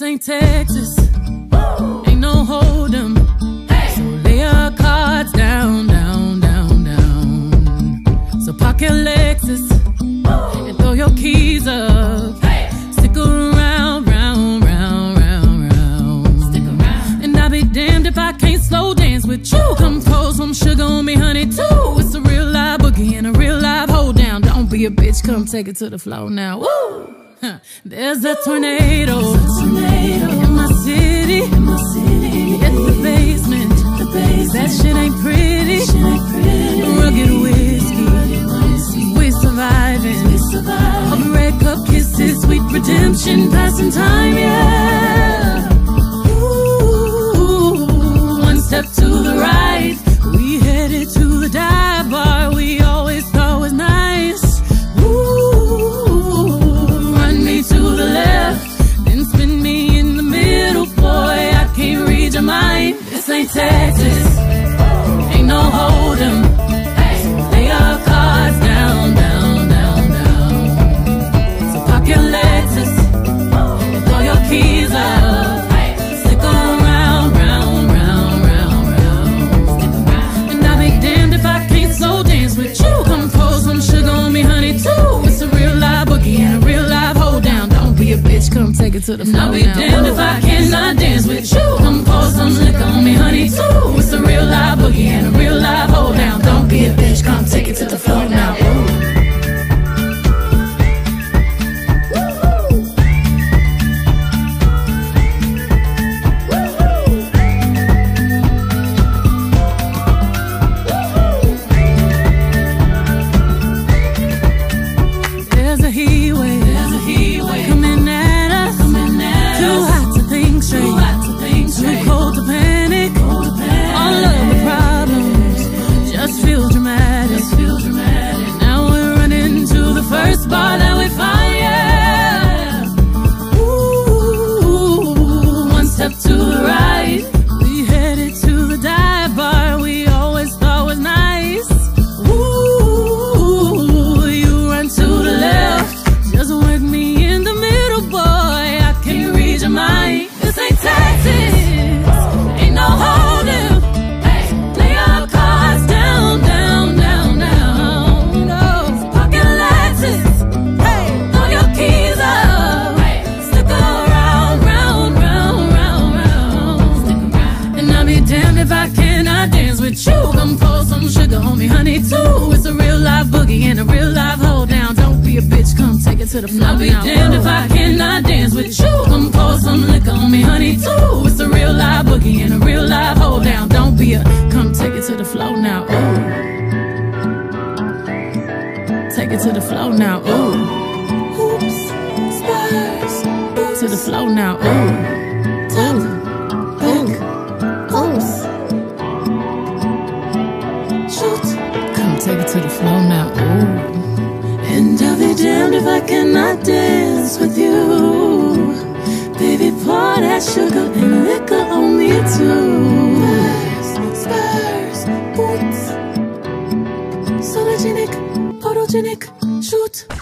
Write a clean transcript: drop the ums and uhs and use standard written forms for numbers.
ain't Texas, ain't no hoedown. So lay your cards down, down, down, down. So park your Lexus and throw your keys up. Stick around, round, round, round, round. Stick around. And I'll be damned if I can't slow dance with you. Come pour some sugar on me, honey, too. It's a real live boogie and a real live hoedown. Don't be a bitch, come take it to the floor now. Woo! There's a tornado in my city. At the basement. That shit ain't pretty. Rugged whiskey, we surviving. Of red cup kisses, sweet redemption, passing time, yeah. Ooh, one step to the right, we headed to the dive bar we always thought was nice. To the left, then spin me in the middle, boy, I can't read your mind. This ain't Texas, ain't no hoedown. Lay your cards down, down, down, down. So park your Lexus and throw your keys up. Stick around, round, round, round, round. And I'll be damned if I can't slow dance with you. Come pour some sugar on me, honey, too. It's a real live boogie and a real live hoedown. Be a bitch, come take it to the floor. I'll be damned if I cannot dance with you. Come pour some liquor on me, honey, too. It's a real live boogie and a real live hoedown. Don't be a bitch, come take it to the floor now. There's a heat wave. First bar that we find, yeah. Ooh, one step to the right, we headed to the dive bar we always thought was nice. Ooh, you run to the left, just work me in the middle, boy, I can't read your mind. This ain't Texas, ain't no hoedown. Lay your cards down, down, down, down. No, pocket Lexus. Throw your keys up. Stick around, round, round, round, round. And I'll be damned if I cannot dance with you. Come pour some sugar on me, honey, too. It's a real live boogie and a real live hoedown. Don't be a bitch, come take it to the floor. I'll be damned if I cannot dance with you. Come pour some liquor on me, honey, too. It's a real live boogie and a real live hoedown. Don't be a, come take it to the floor now. Ooh. Take it to the floor now. Ooh. Hoops, spurs, to the floor now. Ooh. Top, back, oops. Shoot. Come take it to the floor now. Ooh. And I'll be damned if I cannot dance with you. Baby, pour that sugar and liquor on me too. Spurs, boots, sologenic, photogenic, shoot.